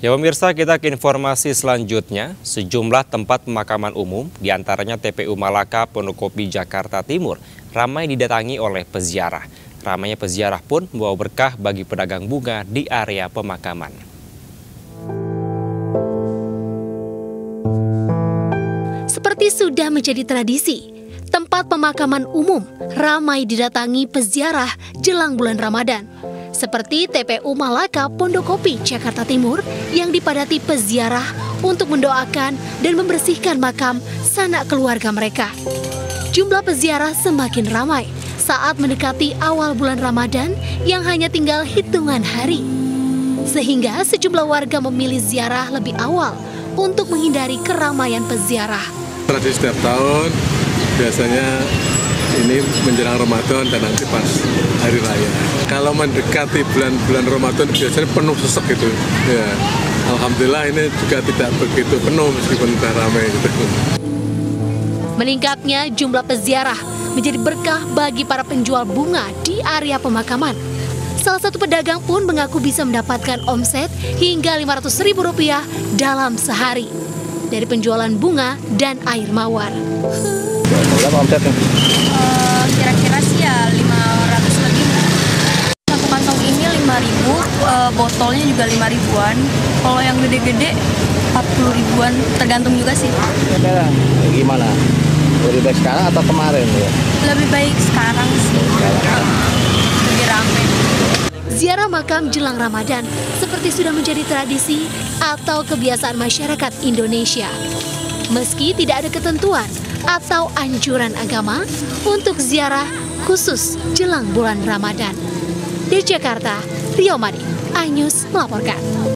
Ya pemirsa, kita ke informasi selanjutnya. Sejumlah tempat pemakaman umum, diantaranya TPU Malaka, Pondokopi, Jakarta Timur, ramai didatangi oleh peziarah. Ramainya peziarah pun membawa berkah bagi pedagang bunga di area pemakaman. Seperti sudah menjadi tradisi, tempat pemakaman umum ramai didatangi peziarah jelang bulan Ramadan. Seperti TPU Malaka, Pondokopi, Jakarta Timur yang dipadati peziarah untuk mendoakan dan membersihkan makam sanak keluarga mereka. Jumlah peziarah semakin ramai saat mendekati awal bulan Ramadan yang hanya tinggal hitungan hari. Sehingga sejumlah warga memilih ziarah lebih awal untuk menghindari keramaian peziarah. Tradisi setiap tahun biasanya ini menjelang Ramadan dan nanti pas hari raya. Kalau mendekati bulan Ramadan biasanya penuh sesek gitu. Ya, alhamdulillah ini juga tidak begitu penuh meskipun sudah ramai gitu. Meningkatnya jumlah peziarah menjadi berkah bagi para penjual bunga di area pemakaman. Salah satu pedagang pun mengaku bisa mendapatkan omset hingga Rp500.000 dalam sehari dari penjualan bunga dan air mawar. Berapa omsetnya? Kira-kira sih ya 500 lebih. Satu kantong ini 5.000, botolnya juga 5.000-an. Kalau yang gede-gede 40 ribuan, tergantung juga sih. Gimana? Lebih baik sekarang atau kemarin ya? Lebih baik sekarang sih. Lebih ramai. Ziarah makam jelang Ramadan seperti sudah menjadi tradisi atau kebiasaan masyarakat Indonesia. Meski tidak ada ketentuan atau anjuran agama untuk ziarah khusus jelang bulan Ramadan. Di Jakarta, Rio Madi, iNews melaporkan.